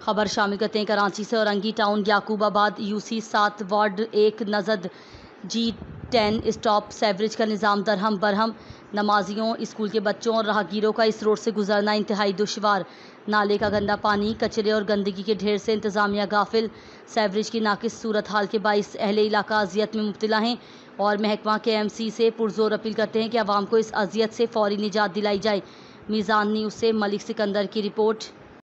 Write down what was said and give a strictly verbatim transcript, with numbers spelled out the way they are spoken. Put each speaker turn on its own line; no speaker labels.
खबर शामिल करते हैं कराची से। औरंगी टाउन याकूबाबाद यूसी सात वार्ड एक नजद जी टेन स्टॉप सेवरेज का निज़ाम दरहम बरहम। नमाजियों, स्कूल के बच्चों और राहगीरों का इस रोड से गुजरना इंतहाई दुशवार। नाले का गंदा पानी, कचरे और गंदगी के ढेर से इंतज़ामिया गाफिल। सेवरेज की नाकिस सूरत हाल के बाइस अहले इलाका अजियत में मुब्तला हैं और महकमा के एम सी से पुरजोर अपील करते हैं कि आवाम को इस अजियत से फौरी निजात दिलाई जाए। मीज़ान न्यूज़ से मलिक सिकंदर की रिपोर्ट।